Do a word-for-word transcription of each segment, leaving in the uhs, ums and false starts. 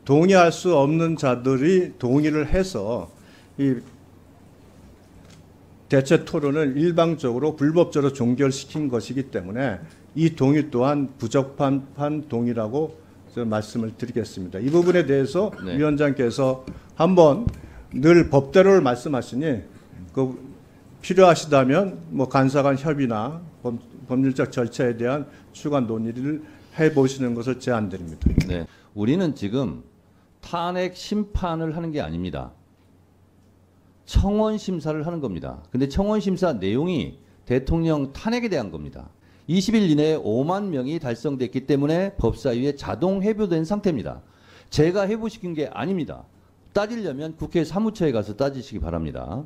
동의할 수 없는 자들이 동의를 해서 이 대체 토론을 일방적으로 불법적으로 종결시킨 것이기 때문에 이 동의 또한 부적합한 동의라고 말씀을 드리겠습니다. 이 부분에 대해서 네. 위원장께서 한번 늘 법대로를 말씀하시니 그 필요하시다면 뭐 간사간 협의나 법, 법률적 절차에 대한 추가 논의를 해보시는 것을 제안드립니다. 네, 우리는 지금 탄핵 심판을 하는 게 아닙니다. 청원 심사를 하는 겁니다. 근데 청원 심사 내용이 대통령 탄핵에 대한 겁니다. 이십 일 이내에 오만 명이 달성됐기 때문에 법사위에 자동 회부된 상태입니다. 제가 회부시킨 게 아닙니다. 따지려면 국회 사무처에 가서 따지시기 바랍니다.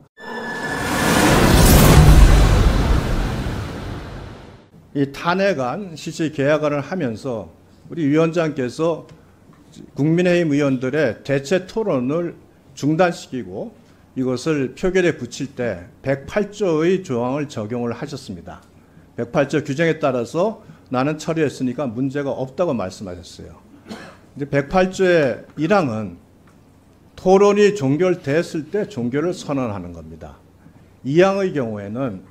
이 탄핵안 실시 계약안을 하면서 우리 위원장께서 국민의힘 의원들의 대체 토론을 중단시키고 이것을 표결에 붙일 때 백팔 조의 조항을 적용을 하셨습니다. 백팔 조 규정에 따라서 나는 처리했으니까 문제가 없다고 말씀하셨어요. 근데 백팔 조의 일 항은 토론이 종결됐을 때 종결을 선언하는 겁니다. 이 항의 경우에는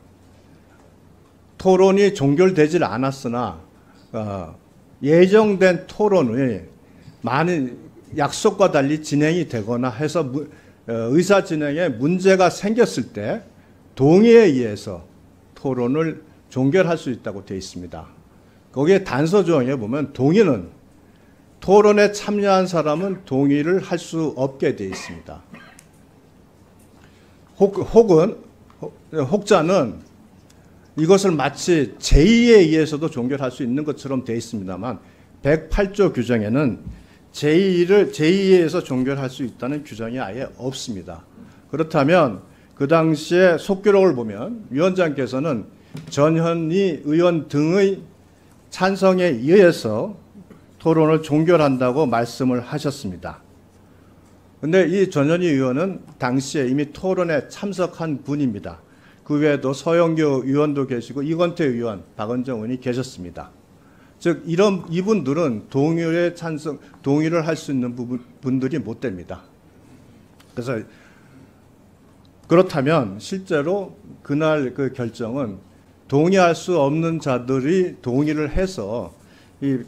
토론이 종결되질 않았으나 어, 예정된 토론이 많은 약속과 달리 진행이 되거나 해서 무, 어, 의사 진행에 문제가 생겼을 때 동의에 의해서 토론을 종결할 수 있다고 되어 있습니다. 거기에 단서 조항에 보면 동의는 토론에 참여한 사람은 동의를 할 수 없게 되어 있습니다. 혹, 혹은 혹자는 이것을 마치 제의에 의해서도 종결할 수 있는 것처럼 되어 있습니다만 백팔 조 규정에는 제의를 제의에 의해서 종결할 수 있다는 규정이 아예 없습니다. 그렇다면 그 당시에 속기록을 보면 위원장께서는 전현희 의원 등의 찬성에 의해서 토론을 종결한다고 말씀을 하셨습니다. 그런데 이 전현희 의원은 당시에 이미 토론에 참석한 분입니다. 그 외에도 서영교 의원도 계시고 이건태 의원, 박은정 의원이 계셨습니다. 즉 이런 이분들은 동의에 찬성, 동의를 할 수 있는 부분, 분들이 못 됩니다. 그래서 그렇다면 실제로 그날 그 결정은 동의할 수 없는 자들이 동의를 해서 이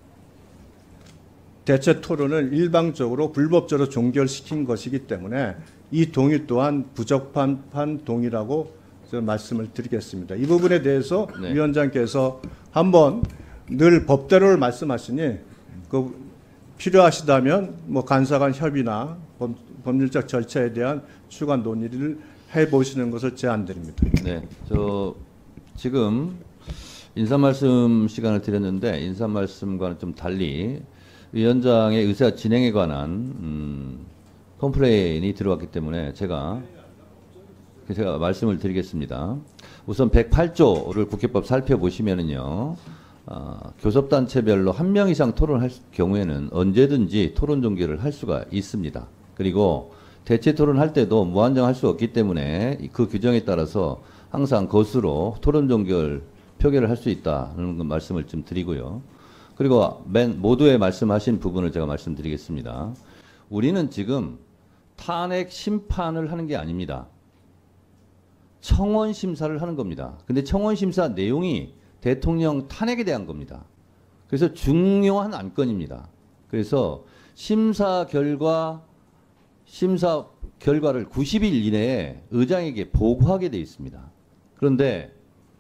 대체 토론을 일방적으로 불법적으로 종결시킨 것이기 때문에 이 동의 또한 부적합한 동의라고 말씀을 드리겠습니다. 이 부분에 대해서 네. 위원장께서 한번 늘 법대로를 말씀하시니 그 필요하시다면 뭐 간사간 협의나 법, 법률적 절차에 대한 추가 논의를 해보시는 것을 제안드립니다. 네, 저 지금 인사 말씀 시간을 드렸는데 인사 말씀과는 좀 달리 위원장의 의사 진행에 관한 음, 컴플레인이 들어왔기 때문에 제가 제가 말씀을 드리겠습니다. 우선 백팔 조를 국회법 살펴보시면은요, 어, 교섭단체별로 한 명 이상 토론할 경우에는 언제든지 토론 종결을 할 수가 있습니다. 그리고 대체 토론할 때도 무한정 할 수 없기 때문에 그 규정에 따라서 항상 것으로 토론 종결 표결을 할 수 있다는 말씀을 좀 드리고요. 그리고 맨 모두에 말씀하신 부분을 제가 말씀드리겠습니다. 우리는 지금 탄핵 심판을 하는 게 아닙니다. 청원 심사를 하는 겁니다. 근데 청원 심사 내용이 대통령 탄핵에 대한 겁니다. 그래서 중요한 안건입니다. 그래서 심사 결과, 심사 결과를 구십 일 이내에 의장에게 보고하게 되어 있습니다. 그런데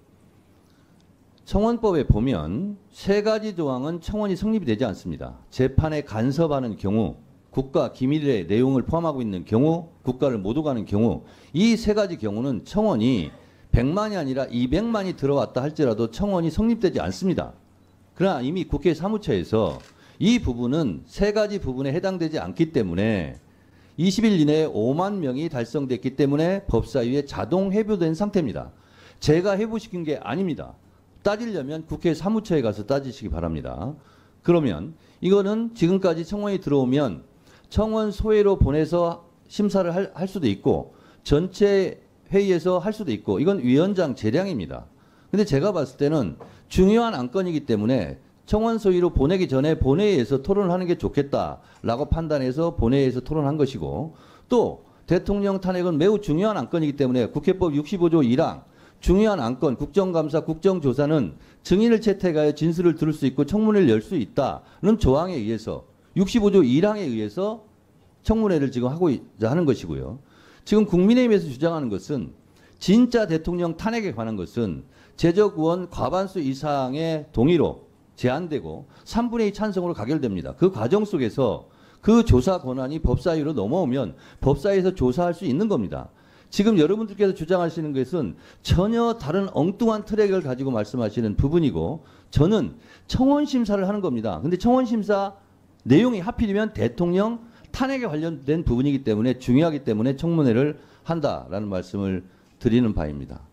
청원법에 보면 세 가지 조항은 청원이 성립이 되지 않습니다. 재판에 간섭하는 경우, 국가 기밀의 내용을 포함하고 있는 경우, 국가를 못 오가는 경우, 이 세 가지 경우는 청원이 백만이 아니라 이백만이 들어왔다 할지라도 청원이 성립되지 않습니다. 그러나 이미 국회 사무처에서 이 부분은 세 가지 부분에 해당되지 않기 때문에 이십 일 이내에 오만 명이 달성됐기 때문에 법사위에 자동 회부된 상태입니다. 제가 회부시킨 게 아닙니다. 따지려면 국회 사무처에 가서 따지시기 바랍니다. 그러면 이거는 지금까지 청원이 들어오면 청원 소회로 보내서 심사를 할, 할 수도 있고 전체 회의에서 할 수도 있고 이건 위원장 재량입니다. 근데 제가 봤을 때는 중요한 안건이기 때문에 청원 소위로 보내기 전에 본회의에서 토론하는 게 좋겠다라고 판단해서 본회의에서 토론한 것이고, 또 대통령 탄핵은 매우 중요한 안건이기 때문에 국회법 육십오 조 일 항 중요한 안건 국정감사 국정조사는 증인을 채택하여 진술을 들을 수 있고 청문회를 열 수 있다는 조항에 의해서 육십오 조 일 항에 의해서 청문회를 지금 하고 있, 하는 것이고요. 지금 국민의힘에서 주장하는 것은 진짜 대통령 탄핵에 관한 것은 제적의원 과반수 이상의 동의로 제한되고 삼분의 이 찬성으로 가결됩니다. 그 과정 속에서 그 조사 권한이 법사위로 넘어오면 법사위에서 조사할 수 있는 겁니다. 지금 여러분들께서 주장하시는 것은 전혀 다른 엉뚱한 트랙을 가지고 말씀하시는 부분이고, 저는 청원 심사를 하는 겁니다. 근데 청원 심사 내용이 하필이면 대통령 탄핵에 관련된 부분이기 때문에 중요하기 때문에 청문회를 한다라는 말씀을 드리는 바입니다.